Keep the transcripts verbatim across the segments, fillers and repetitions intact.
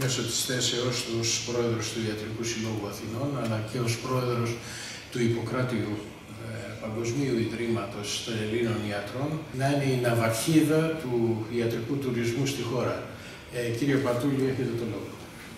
μέσω της θέσεως του ως πρόεδρος του Ιατρικού Συλλόγου Αθηνών, αλλά και ως πρόεδρος του Ιπποκράτειου ε, Παγκοσμίου Ιδρύματος των Ελλήνων Ιατρών, να είναι η ναυαρχίδα του ιατρικού τουρισμού στη χώρα. Ε, κύριε Πατούλη, έχετε το λόγο.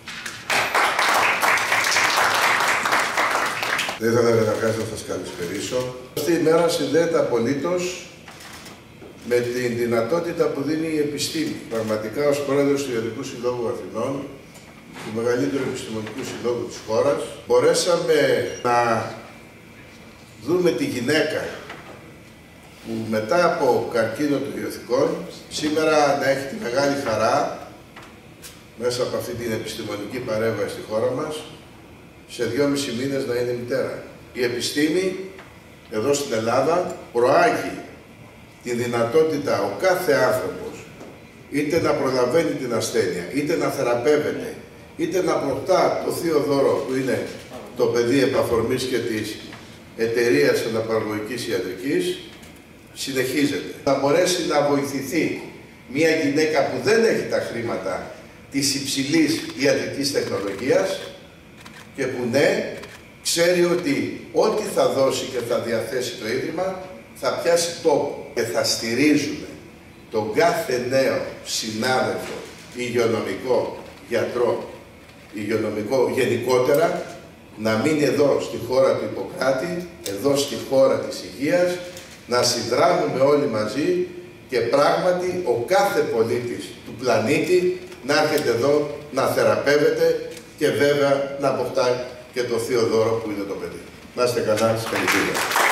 Δεν ήθελα καταρχάς να σας καλησπερίσω. Αυτή η μέρα συνδέεται απολύτως με την δυνατότητα που δίνει η επιστήμη. Πραγματικά, ως πρόεδρος του Ιατρικού Συλλόγου Αθηνών, του μεγαλύτερου επιστημονικού συλλόγου της χώρας, μπορέσαμε να δούμε τη γυναίκα που μετά από καρκίνο των ιωθικών σήμερα να έχει τη μεγάλη χαρά μέσα από αυτή την επιστημονική παρέμβαση στη χώρα μας σε δυόμισι μήνες να είναι μητέρα. Η επιστήμη εδώ στην Ελλάδα προάγει τη δυνατότητα ο κάθε άνθρωπος είτε να προλαβαίνει την ασθένεια, είτε να θεραπεύεται, είτε να αποκτά το θείο δώρο που είναι το πεδίο επαφορμής και της εταιρείας αναπαραγωγικής ιατρικής, συνεχίζεται. Να μπορέσει να βοηθηθεί μια γυναίκα που δεν έχει τα χρήματα της υψηλής ιατρικής τεχνολογίας και που ναι, ξέρει ότι ό,τι θα δώσει και θα διαθέσει το Ίδρυμα θα πιάσει τόπο και θα στηρίζουμε τον κάθε νέο συνάδελφο υγειονομικό, γιατρό, υγειονομικό γενικότερα, να μείνει εδώ στη χώρα του Ιπποκράτη, εδώ στη χώρα της υγείας, να συνδράμουμε όλοι μαζί και πράγματι ο κάθε πολίτης του πλανήτη να έρχεται εδώ να θεραπεύεται και βέβαια να αποκτά και το θείο δώρο που είναι το παιδί. Να είστε καλά, συγχαρητήρια.